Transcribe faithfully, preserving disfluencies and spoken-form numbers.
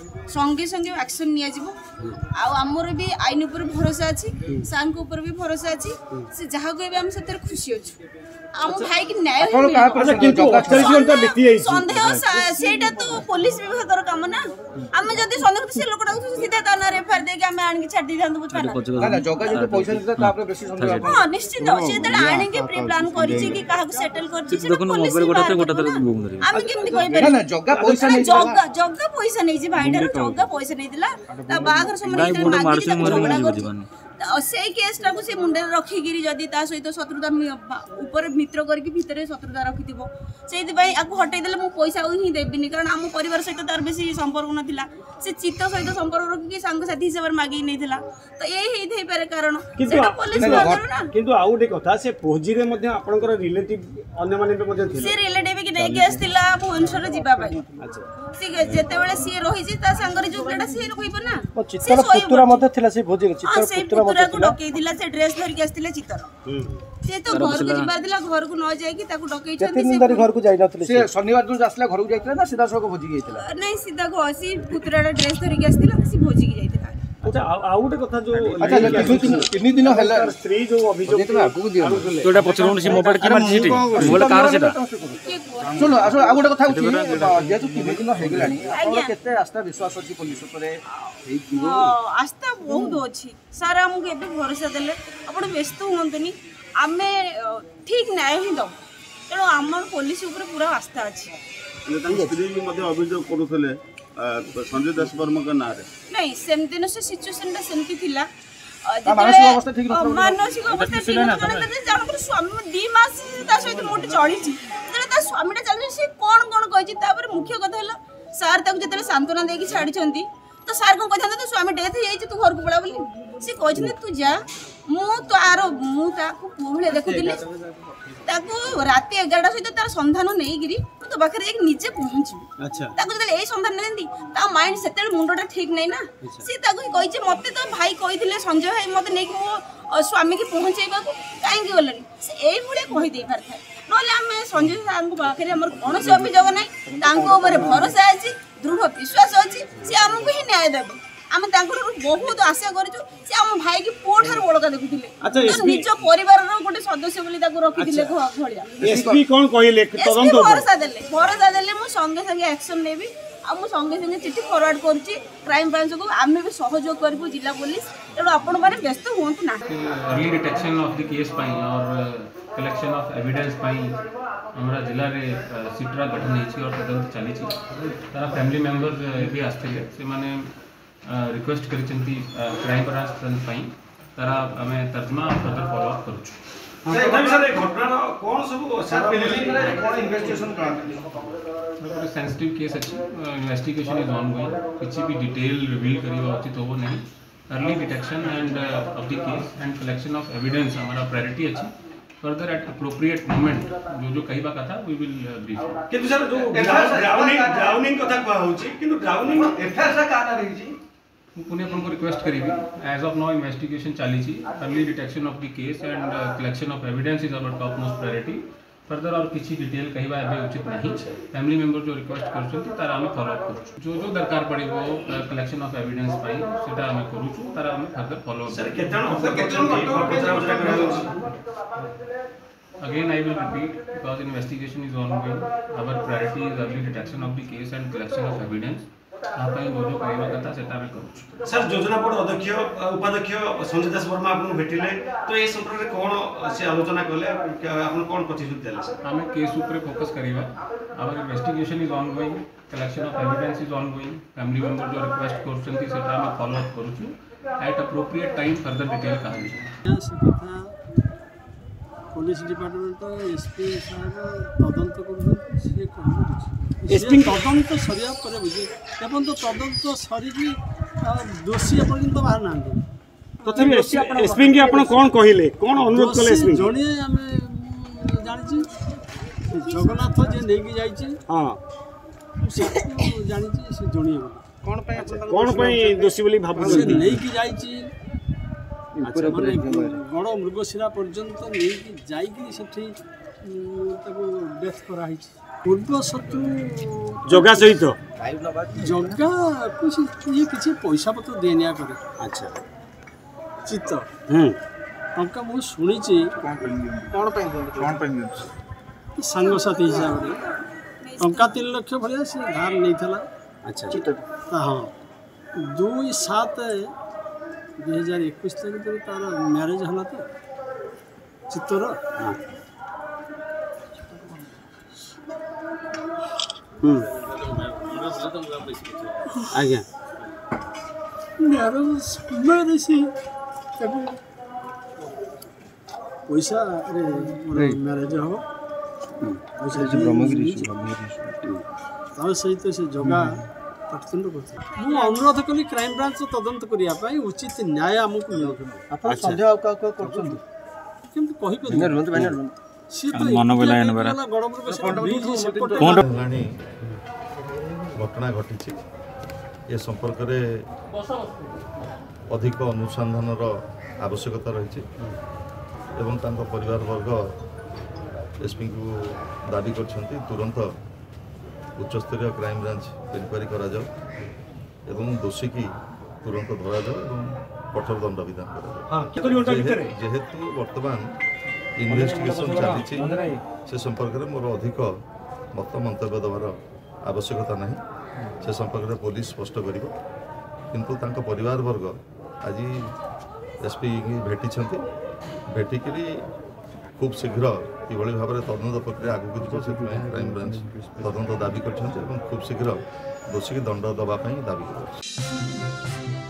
संगे संगे एक्शन निया जिवो आ हमर भी आईन ऊपर भरोसा अछि सार को ऊपर भी भरोसा अछि से जहा कहबे हम सतर खुशी अछि हम भाई की न्याय आपण का पर किंतु अड़तालीस घंटा बीती जाई संदेह सेटा तो पुलिस विभाग रो काम ना हम जदी संदेह से लोकटा सीधा थाना रेफर दे के हम आन के छाड़ दी थान बुझ पाना ना ना जगह जो पैसा देता ता आपरे बेसी संदेह हां निश्चित से तले आने के प्री प्लान करि छी कि काहा को सेटल कर छी से मोबाइल गोटा ते गोटा ते हम केमति कहि ना ना जगह पैसा नहीं जगह जगह पैसा नहीं जी भाई जगह पैसा नहीं दिला ता बागर समय नहीं से केसटा को से मुंडे रखिगिरी जदि ता सहित शत्रुता ऊपर मित्र करके भीतर शत्रुता रखिथिबो सेति भाई आको हटै देले मु पैसा ही देबिनी कारण हम परिवार सहित तार बेसी संपर्क नथिला से चित्त सहित संपर्क रखि संग साथी हिसाब मागी नैथिला तो ए हे थै पारे कारण सेटा पुलिस बागर ना किंतु आउटे कथा से फौजी रे मध्ये आपनकर रिलेटिव अन्य माने पे मध्ये थिले से रिलेटिव कि नै केस थिला भुवनेश्वर जिबा भाई अच्छा से जेते बेले सी रहि जी ता संगर जो बेटा सी रहिबो ना चित्तर पुत्रा मध्ये थिला से फौजी रे चित्तर पुत्रा पुत्रा को डकई दिला से ड्रेस धरि के आस्तिले चित्तर से तो घर को जिबार दिला घर को न जाय कि ताको डकई छथि से घर को जाई नथले से शनिवार दिन आसला घर को जाइतला ना सीधा सको भोजी गेइतला नहीं सीधा घसी पुत्राडा ड्रेस धरि के आस्तिला सी भोजी के जाइतला अच्छा आउटे कथा जो अच्छा तीन दिन हला स्त्री जो अभियोग जेतला आगु दियो तोडा पचरोन से मोबाइल की मार छिटी मोबाइल कार सेटा सुनो असो आगुटे कथा उठी जेतु तीन दिन हे गेलानी आपण केते आस्था विश्वास अछि पुलिस ऊपर हे दियो आस्था बहुत अछि सर हम के भरोसा देले आपण व्यस्त होंतनी आमे ठीक न्याय ही दो तेणु हमर पुलिस ऊपर पूरा आस्था अछि स्त्री मध्ये अभियोग करूथले संजय दास वर्मा का नाम रे नहीं सेमती न से सिचुएशन ता सेमती थिला मानसिक अवस्था ठीक न मानसिक अवस्था ठीक न जानकर स्वामी दी मास ता सहित मोटी चढ़ी छी जले ता स्वामीटा चल से कोन कोन कहै छी तापर मुख्य कथा हला सर ताको जतले सांत्वना देकी छाडी छंती तो सर को कहता तो स्वामी डेथ हो जाई तू घर को पळा बोली से कहछन तू जा मु तो आरो मु ताको पुभले देखुतिले ताको राती ग्यारह सहित तार संधान नहीं गिरी तो बाखरे एक नीचे पहुंची अच्छा ताको जले ए संधान नेंदी ता माइंड सेतेल मुंडोटा ठीक नहीं ना से ताको कहि जे मते तो भाई कहिथिले संजय भाई मते नेकी मो स्वामी की पहुंचेबा को काहे की बोलनी से एई भुले कहि दे परथा नले हम संजय साहब को बाखरे हमर कोनोसी अभियोग नहीं तांको ऊपर भरोसा अछि दृढ़ विश्वास अछि से हमको ही न्याय देबे हम तांको बहुत आशा करछु से हम भाई की पोठार बड़का देखुथिले अच्छा निज परिवार रो गोटे सदस्य बोली ताको रखिथिले घोलिया एसपी कोन कहिले तदंत भरोसा देले भरोसा देले मु संगे संगे एक्शन लेबी आ मु संगे संगे चिट्ठी फॉरवर्ड करछि क्राइम ब्रांच को आमे भी सहयोग करबो जिला पुलिस तेणु आपण माने व्यस्त होंतु ना early detection of the case पाई और कलेक्शन ऑफ एविडेंस पाई हमरा जिला रे सिट्रा गठन हेछि और तदंत चली छि तारा फैमिली मेंबर भी आस्थिले से माने रिक्वेस्ट करिसेंती क्राइम ब्रांच पाई तारा हमें तर्जमा फर्दर फॉलो अप करूछु तथापि सर घटना कोन सब सर पहले कोन इन्वेस्टिगेशन करा सेंसिटिव केस अछि इन्वेस्टिगेशन इज ऑनगोइंग किछि भी डिटेल रिवील करिवा उचित होबो नहीं early detection and of the case and collection of evidence हमारा प्रायोरिटी अछि फर्दर एट अप्रोप्रिएट मोमेंट जो जो कहिबा कथा वी विल ब्रीफ किंतु सर जो ड्राउनिंग ड्राउनिंग कथा कहा होछि किंतु ड्राउनिंग एफआईआर सा काना रही छी पुणे अपन को रिक्वेस्ट करीबी एज ऑफ नाउ इन्वेस्टिगेशन चली छी early detection of the case and collection of evidence is our top most priority further और किसी डिटेल कहिबा एबे उचित नहीं फैमिली मेंबर जो रिक्वेस्ट करछथि तारा हम फॉलो अप करू जो जो दरकार पड़िबो कलेक्शन ऑफ एविडेंस पाई सेटा हम करूछु तारा हम फर्दर फॉलो अप सर केतन केतन Again, I will repeat because investigation is ongoing. Our priority is early detection of the case and collection of evidence. आपन जो जो कहिबा कथा सेटा हम करू सर योजना बोर्ड अध्यक्ष उपाध्यक्ष संजय दास वर्मा आपन भेटिले तो ए संपर्क रे कोन से आलोचना करले आपन कोन प्रतिशत देले सर हमें केस ऊपर फोकस करिबा our investigation is ongoing collection of evidence is ongoing family member जो रिक्वेस्ट करछंती सेटा हम फॉलो अप करूछु at appropriate time further detail कहा पुलिस डिपार्टमेंट एसपी साहब तदंत कर एसपी तदंत सरिया पर बुझे एपन तो तदंत सरी दोषी पर्यंत बाहर ना तथापि एसपी के आपण कोन कहिले कोन अनुरोध कले एसपी जणी हमें जानि छी जगन्नाथ जे नेकी जाई छी हां से जानि छी से जणी कोन पे कोन पे दोषी बोली भाबु से नेकी जाई छी गड़ मृगशिरा पर्यंत नहीं जाकि डेथ कराई पूर्व शत्रु जगह सहित जगह कुछ ये किसी पैसा पत्र दिया करे अच्छा चित्त हम्म टंका मु शुणी सांगसाथी हिसाब से टंका तीन लक्ष भाया से धार नहीं था अच्छा हाँ दुई सात दुई हजार एक तारीख तार म्यारेज है तो चित्तर आज्ञा म्यारेज समय से पैसा म्यारेज हम सहित से जगह पाठदंड कर अनुरोध कली क्राइम ब्रांच तदंत करने उचित न्याय आमको मिल घटना घटी ए संपर्क में अधिक अनुसंधान आवश्यकता रही परिवार वर्ग एसपी को दाबी कर तुरंत उच्चस्तरीय क्राइम ब्रांच इनक्वारी करा जाओ एवं दोषी की तुरंत धरा जाओ कठोर दंड विधान जेहेतु वर्तमान इन्वेस्टिगेशन चली से संपर्क में मोर अधिक मत मंतव्य देवार आवश्यकता नहीं से संपर्क में पुलिस स्पष्ट कर किंतु तांको परिवार वर्ग आज एसपी भेटी भेटिकी खूब शीघ्र किभली भाव में तदंत प्रक्रिया आगे जीव से क्राइम ब्रांच तदंत दाबी कर खूब शीघ्र दोषी की दंड देवाई दाबी कर